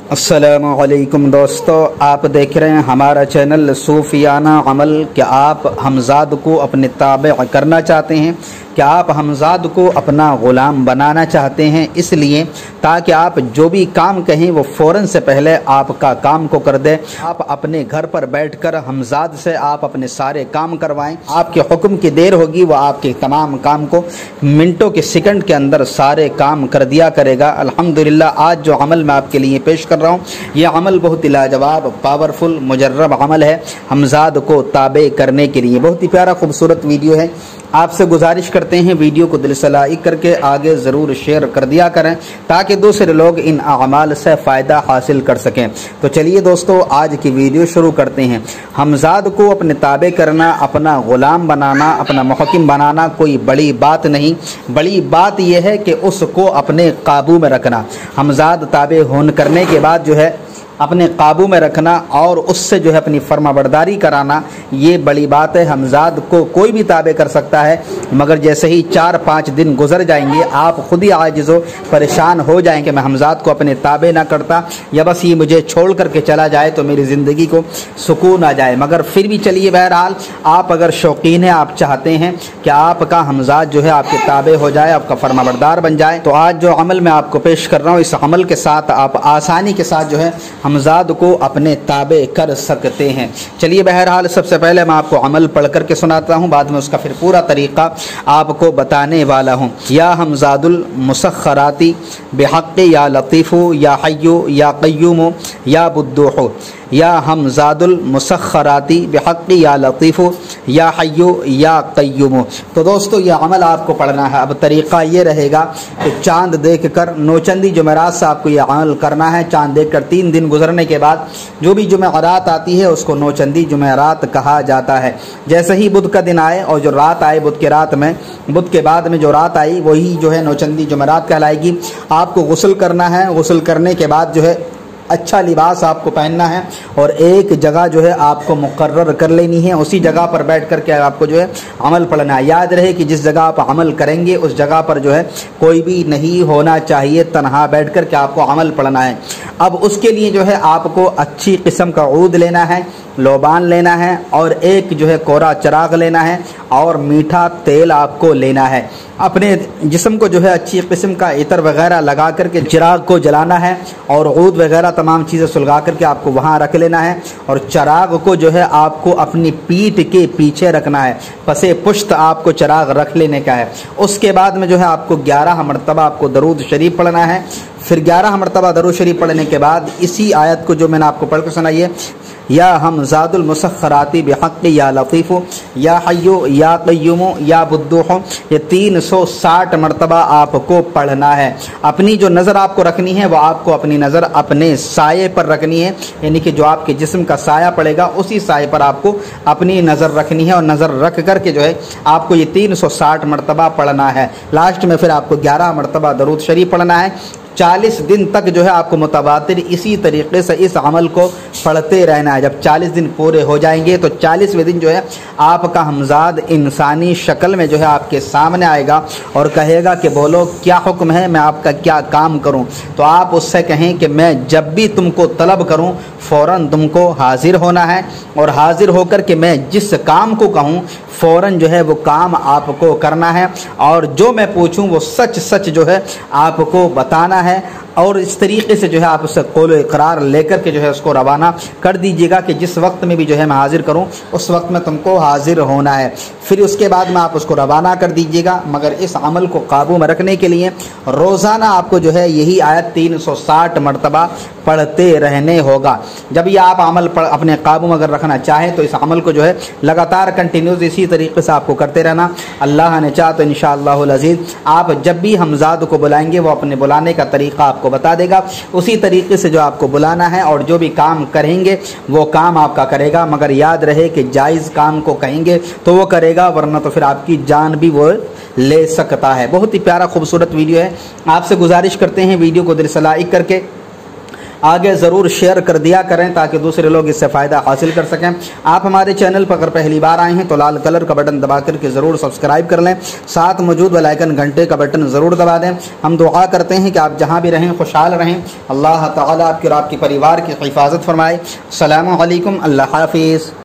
अस्सलामुअलैकुम दोस्तों, आप देख रहे हैं हमारा चैनल सूफियाना अमल। क्या आप हमजाद को अपने ताबे करना चाहते हैं? क्या आप हमजाद को अपना ग़ुलाम बनाना चाहते हैं? इसलिए ताकि आप जो भी काम कहें वो फ़ौरन से पहले आपका काम को कर दे। आप अपने घर पर बैठकर हमजाद से आप अपने सारे काम करवाएं। आपके हुक्म की देर होगी, वो आपके तमाम काम को मिनटों के सेकंड के अंदर सारे काम कर दिया करेगा। अल्हम्दुलिल्लाह, आज जो अमल मैं आपके लिए पेश कर रहा हूँ, ये अमल बहुत ही लाजवाब, पावरफुल, मुजर्रब अमल है हमजाद को ताबे करने के लिए। बहुत ही प्यारा खूबसूरत वीडियो है। आपसे गुजारिश करते हैं वीडियो को दिल से लाइक करके आगे ज़रूर शेयर कर दिया करें ताकि दूसरे लोग इन अमाल से फ़ायदा हासिल कर सकें। तो चलिए दोस्तों, आज की वीडियो शुरू करते हैं। हमजाद को अपने ताबे करना, अपना ग़ुलाम बनाना, अपना मुहक्किम बनाना कोई बड़ी बात नहीं। बड़ी बात यह है कि उसको अपने काबू में रखना। हमजाद ताबे होने करने के बाद जो है अपने काबू में रखना और उससे जो है अपनी फर्माबरदारी कराना, ये बड़ी बात है। हमजाद को कोई भी ताबे कर सकता है, मगर जैसे ही 4-5 दिन गुजर जाएंगे आप खुद ही आजिज़ो परेशान हो जाएंगे। मैं हमजाद को अपने ताबे ना करता, या बस ये मुझे छोड़ करके चला जाए तो मेरी ज़िंदगी को सुकून आ जाए। मगर फिर भी चलिए, बहरहाल आप अगर शौकीन हैं, आप चाहते हैं कि आपका हमजाद जो है आपके ताबे हो जाए, आपका फर्माबरदार बन जाए, तो आज जो अमल मैं आपको पेश कर रहा हूँ, इस अमल के साथ आप आसानी के साथ जो है हमजाद को अपने ताबे कर सकते हैं। चलिए, बहरहाल सबसे पहले मैं आपको अमल पढ़ करके सुनाता हूँ, बाद में उसका फिर पूरा तरीक़ा आपको बताने वाला हूँ। या हमजादुल मुसख्खराती बिहक़्क़ि या लतीफ़ु या हय्यु या क़य्यूमु या बुद्दूहु। या हमजादुल मुसख्खराती बिहक़्क़ि या लतीफ़ु या हय्यु या क़य्यूमु। तो दोस्तों, ये अमल आपको पढ़ना है। अब तरीक़ा ये रहेगा कि चाँद देख कर, नौचंदी जुमेरात से आपको ये अमल करना है। चाँद देख कर 3 दिन गुजरने के बाद जो भी जुमेरात आती है उसको नौचंदी जुमेरात कहा जाता है। जैसे ही बुध का दिन आए और जो रात आए, बुध के रात में, बुध के बाद में जो रात आई वही जो है नौचंदी जुमेरात कहलाएगी। आपको गुस्ल करना है। गुस्ल करने के बाद जो है अच्छा लिबास आपको पहनना है और एक जगह जो है आपको मुकर्रर कर लेनी है। उसी जगह पर बैठ कर के आपको जो है अमल पढ़ना है। याद रहे कि जिस जगह आप अमल करेंगे उस जगह पर जो है कोई भी नहीं होना चाहिए। तन्हा बैठ कर के आपको अमल पढ़ना है। अब उसके लिए जो है आपको अच्छी किस्म का ऊद लेना है, लोबान लेना है और एक जो है कोरा चिराग लेना है और मीठा तेल आपको लेना है। अपने जिस्म को जो है अच्छी किस्म का इतर वगैरह लगा करके चिराग को जलाना है और ऊद वगैरह तमाम चीज़ें सुलगा करके आपको वहाँ रख लेना है। और चिराग को जो है आपको अपनी पीठ के पीछे रखना है। पसे पुश्त आपको चिराग रख लेने का है। उसके बाद में जो है आपको 11 मरतबा आपको दरूद शरीफ पढ़ना है। फिर 11 मरतबा दरूद शरीफ पढ़ने के बाद इसी आयत को जो मैंने आपको पढ़ कर सुनाई है, या हमजादुल मुसख्खराती बिहक़्क़ि या लतीफ़ु या हय्यु या क़य्यूमु या बुद्दूहु, ये 360 मरतबा आपको पढ़ना है। अपनी जो नज़र आपको रखनी है वो आपको अपनी नज़र अपने साये पर रखनी है, यानी कि जो आपके जिस्म का साया पड़ेगा उसी साये पर आपको अपनी नज़र रखनी है। और नज़र रख कर के जो है आपको ये 360 मरतबा पढ़ना है। लास्ट में फिर आपको 11 मरतबा दरूद शरीफ पढ़ना है। 40 दिन तक जो है आपको मुतवातिर इसी तरीके से इस अमल को पढ़ते रहना है। जब 40 दिन पूरे हो जाएंगे तो 40वें दिन जो है आपका हमजाद इंसानी शक्ल में जो है आपके सामने आएगा और कहेगा कि बोलो क्या हुक्म है, मैं आपका क्या काम करूं। तो आप उससे कहें कि मैं जब भी तुमको तलब करूं फ़ौरन तुमको हाजिर होना है और हाजिर होकर के मैं जिस काम को कहूं फ़ौरन जो है वो काम आपको करना है और जो मैं पूछूं वो सच सच जो है आपको बताना है। और इस तरीके से जो है आप उससे कौल इकरार लेकर के जो है उसको रवाना कर दीजिएगा कि जिस वक्त में भी जो है मैं हाजिर करूं उस वक्त में तुमको हाजिर होना है। फिर उसके बाद में आप उसको रवाना कर दीजिएगा। मगर इस अमल को काबू में रखने के लिए रोज़ाना आपको जो है यही आयत 360 मरतबा पढ़ते रहने होगा। जब ये आप अमल अपने काबू में अगर रखना चाहें तो इस अमल को जो है लगातार कंटिन्यूस इसी तरीके से आपको करते रहना। अल्लाह ने चाहा तो इंशाअल्लाहुल अज़ीज़ आप जब भी हमजाद को बुलाएंगे वो अपने बुलाने का तरीक़ा आपको बता देगा। उसी तरीके से जो आपको बुलाना है और जो भी काम करेंगे वो काम आपका करेगा। मगर याद रहे कि जायज़ काम को कहेंगे तो वो करेगा, वरना तो फिर आपकी जान भी वो ले सकता है। बहुत ही प्यारा खूबसूरत वीडियो है। आपसे गुजारिश करते हैं वीडियो को दिल से लाइक करके आगे ज़रूर शेयर कर दिया करें ताकि दूसरे लोग इससे फ़ायदा हासिल कर सकें। आप हमारे चैनल पर अगर पहली बार आए हैं तो लाल कलर का बटन दबा करके ज़रूर सब्सक्राइब कर लें, साथ मौजूद बेल आइकन घंटे का बटन ज़रूर दबा दें। हम दुआ करते हैं कि आप जहाँ भी रहें खुशहाल रहें, अल्लाह ताला आपकी और आपके परिवार की हिफाजत फरमाए। अस्सलामु अलैकुम, अल्लाह हाफिज़।